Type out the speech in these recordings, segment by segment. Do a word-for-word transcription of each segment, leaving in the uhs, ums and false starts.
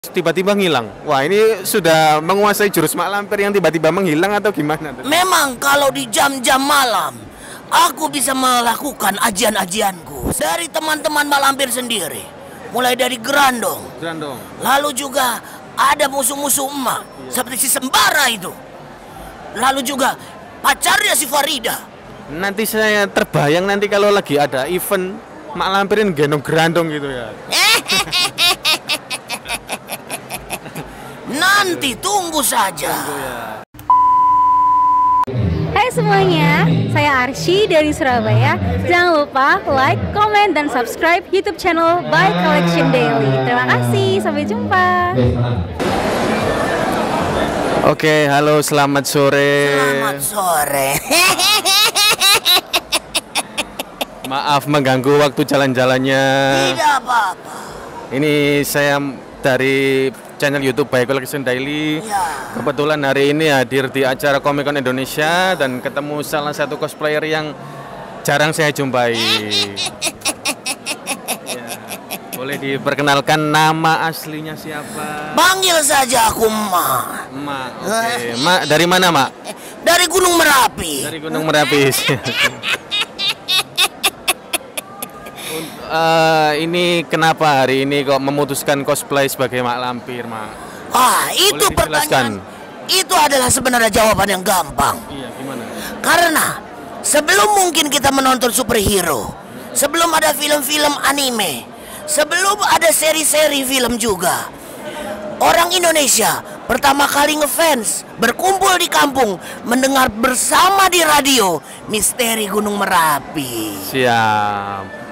Tiba-tiba ngilang. Wah, ini sudah menguasai jurus mak lampir yang tiba-tiba menghilang atau gimana? Memang kalau di jam-jam malam aku bisa melakukan ajian-ajianku dari teman-teman mak lampir sendiri. Mulai dari Grandong. Grandong. Lalu juga ada musuh-musuh emak, iya, seperti si Sembara itu. Lalu juga pacarnya si Farida. Nanti saya terbayang nanti kalau lagi ada event mak lampirin gendong Grandong gitu ya. Nanti tunggu saja. Hai semuanya, saya Arsy dari Surabaya. Jangan lupa like, comment, dan subscribe YouTube channel By Collection Daily. Terima kasih, sampai jumpa. Oke, halo, selamat sore. Selamat sore. Maaf mengganggu waktu jalan-jalannya. Tidak apa-apa. Ini saya dari channel YouTube By Collection Daily. Ya. Kebetulan hari ini hadir di acara Comic Con Indonesia dan ketemu salah satu cosplayer yang jarang saya jumpai. Ya. Boleh diperkenalkan nama aslinya siapa? Panggil saja aku Mak. Mak. Oke. Okay. Mak dari mana, Mak? Dari Gunung Merapi. Dari Gunung Merapi. Uh, ini kenapa hari ini kok memutuskan cosplay sebagai mak lampir, Mak? Ah, itu pertanyaan. Itu adalah sebenarnya jawaban yang gampang. Iya, gimana? Karena sebelum mungkin kita menonton superhero, sebelum ada film-film anime, sebelum ada seri-seri film juga, orang Indonesia pertama kali ngefans, berkumpul di kampung, mendengar bersama di radio Misteri Gunung Merapi. Siap.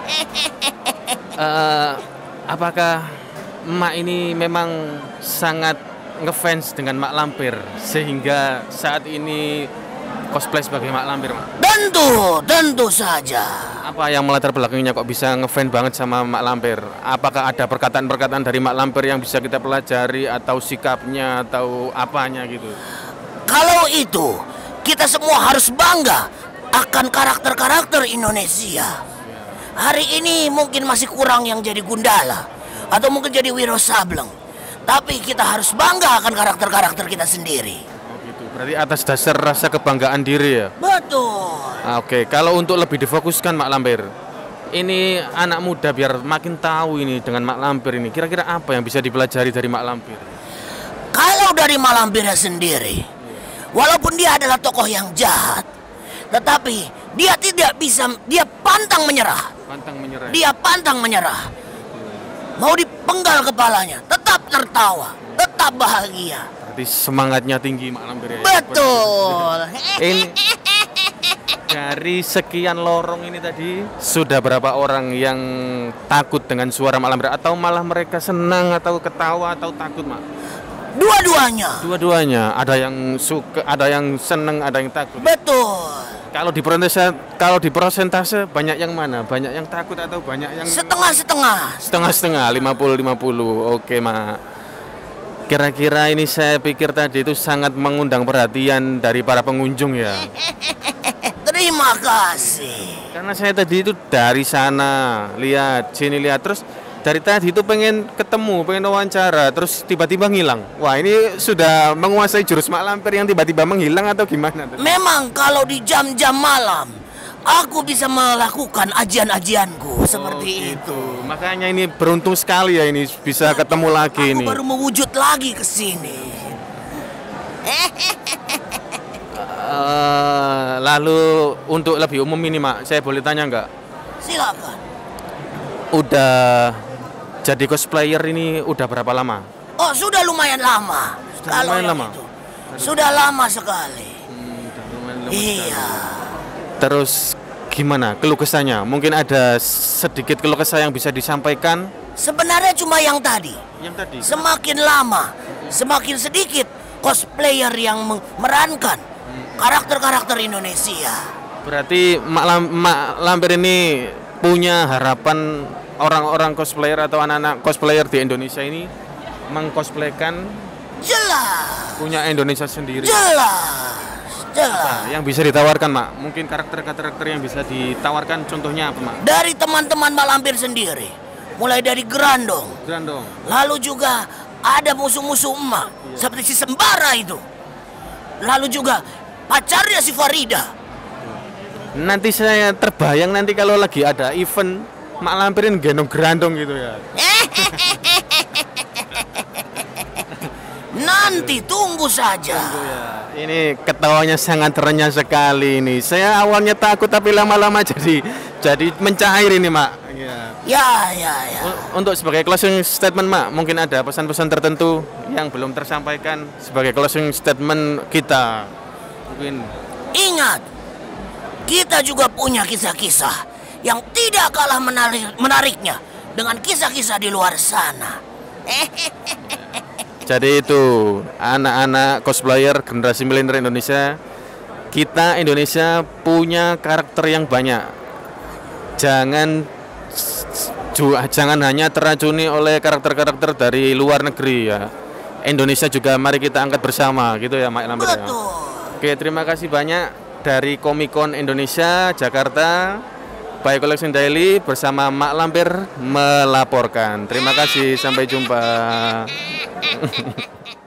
Uh, apakah Mak ini memang sangat ngefans dengan mak lampir sehingga saat ini cosplay sebagai mak lampir, Mak? Tentu, tentu saja. Apa yang melatar belakangnya kok bisa ngefans banget sama mak lampir? Apakah ada perkataan-perkataan dari mak lampir yang bisa kita pelajari atau sikapnya atau apanya gitu? Kalau itu, kita semua harus bangga akan karakter-karakter Indonesia. Hari ini mungkin masih kurang yang jadi Gundala atau mungkin jadi Wiro Sableng. Tapi kita harus bangga akan karakter-karakter kita sendiri. Oh gitu. Berarti atas dasar rasa kebanggaan diri ya? Betul. Ah, Oke, okay. Kalau untuk lebih difokuskan mak lampir, ini anak muda biar makin tahu ini dengan mak lampir ini. Kira-kira apa yang bisa dipelajari dari mak lampir? Kalau dari mak lampirnya sendiri, walaupun dia adalah tokoh yang jahat, tetapi dia tidak bisa, dia pantang menyerah. Pantang menyerah. Dia pantang menyerah. Mau dipenggal kepalanya, tetap tertawa, tetap bahagia. Berarti semangatnya tinggi mak lampir ya. Betul. Ini dari sekian lorong ini tadi sudah berapa orang yang takut dengan suara mak lampir atau malah mereka senang atau ketawa atau takut, Mak? Dua-duanya. Dua-duanya. Ada yang suka, ada yang senang, ada yang takut. Betul. Kalau di persentase, kalau di persentase banyak yang mana? Banyak yang takut atau banyak yang setengah-setengah? Setengah-setengah, lima puluh lima puluh. Oke, Mak. Kira-kira ini saya pikir tadi itu sangat mengundang perhatian dari para pengunjung ya. Terima kasih. Karena saya tadi itu dari sana, lihat, sini lihat, terus dari tadi itu pengen ketemu, pengen wawancara, terus tiba-tiba ngilang. Wah, ini sudah menguasai jurus mak lampir yang tiba-tiba menghilang atau gimana? Memang kalau di jam-jam malam aku bisa melakukan ajian-ajianku seperti oh, gitu. itu. Makanya ini beruntung sekali ya ini bisa aku, ketemu lagi aku ini. Aku baru mewujud lagi ke sini. uh, lalu untuk lebih umum ini, Mak, saya boleh tanya nggak? Silakan. Udah jadi cosplayer ini udah berapa lama? Oh, sudah lumayan lama. Sudah kalau lumayan lama? Itu. Sudah lama sekali. Hmm, udah lumayan lama iya. Sekali. Terus gimana keluh kesahnya? Mungkin ada sedikit keluh kesah yang bisa disampaikan? Sebenarnya cuma yang tadi. Yang tadi. Semakin lama, semakin sedikit cosplayer yang memerankan karakter-karakter Indonesia. Berarti Mak, Lam, Mak Lampir ini punya harapan orang-orang cosplayer atau anak-anak cosplayer di Indonesia ini mengcosplaykan jelas punya Indonesia sendiri. Jelas. Jelas. Apa yang bisa ditawarkan, Mak? Mungkin karakter-karakter yang bisa ditawarkan contohnya apa, Mak? Dari teman-teman Mak Lampir sendiri. mulai dari Grandong, Grandong. lalu juga ada musuh-musuh emak seperti si Sembara itu, lalu juga pacarnya si Farida. Nanti saya terbayang nanti kalau lagi ada event mak lampirin gendong Grandong gitu ya. Nanti tunggu saja. Ini ketawanya sangat renyah sekali ini. Saya awalnya takut tapi lama-lama jadi jadi mencair ini, Mak. Ya. Ya, ya, ya. Untuk sebagai closing statement, Mak, mungkin ada pesan-pesan tertentu yang belum tersampaikan sebagai closing statement kita. Mungkin Ingat, kita juga punya kisah-kisah yang tidak kalah menarik, menariknya dengan kisah-kisah di luar sana. jadi itu anak-anak cosplayer generasi milenial Indonesia, kita Indonesia punya karakter yang banyak. Jangan jangan hanya teracuni oleh karakter-karakter dari luar negeri ya. Indonesia juga mari kita angkat bersama gitu ya, Mak Lampir. Betul. Oke, terima kasih banyak dari Comic Con Indonesia Jakarta. By Collection Daily bersama Mak Lampir melaporkan. Terima kasih, sampai jumpa.